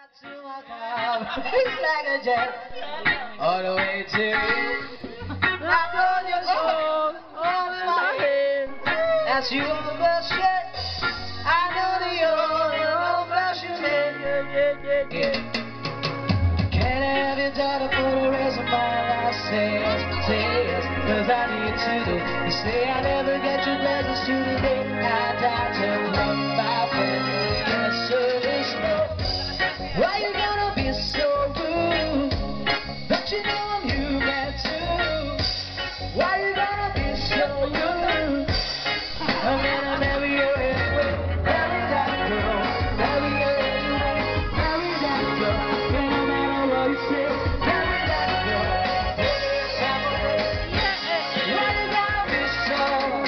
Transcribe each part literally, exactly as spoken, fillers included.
to my car, it's like a jet, all the way to you. I know you're all, all in my head, as you overshare. I know that you're your own flashing man. Yeah, yeah, yeah, yeah. Can't have your daughter for the rest of my life. Say yes, say yes, cause I need to do. You say I never get your blessings to the day I die to love my friend. Yes, sir, it's no. Why you gonna be so rude? Don't you know I'm human too? Why you gonna be so rude? I'm gonna marry you anyway. Marry that girl. Marry you anyway. Marry that girl. And no matter what you say, marry that girl. Why you gonna be so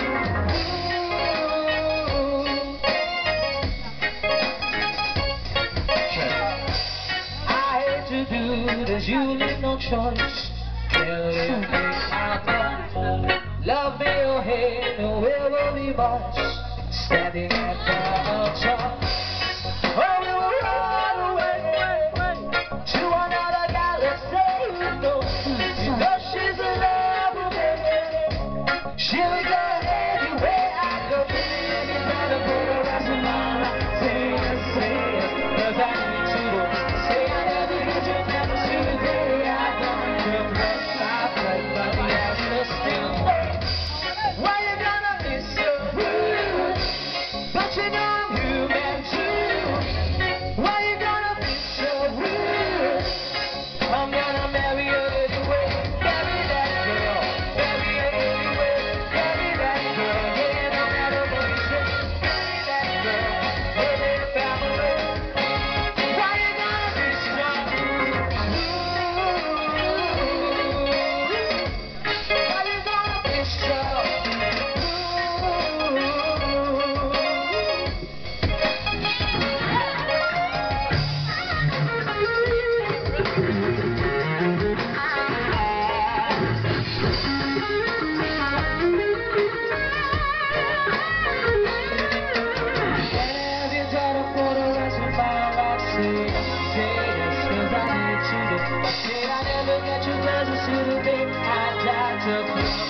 to do this, you leave no choice. Tell you my love, love me or hate, no it will be much. Standing at the altar, oh, we will run away to another galaxy. No, you know she's in love with me. She'll go anywhere I go. You're gonna put the rest of my life. Say yes, say yes, cause I need to go. Say I never get you never see the day I don't feel like I play, but the answer still. Why you gonna be so rude? Don't you know I'm human too? Why you gonna be so rude? I'm gonna marry you anyway. Marry that girl. Marry you anyway. Marry that girl. Yeah, no matter what you say. Marry that girl. Live in family. Why you gonna be so rude? Why you gonna be so rude? Have your daughter for the rest of my life. Say, say yes, cause I need you to. Say I never get your presence to the day I die to.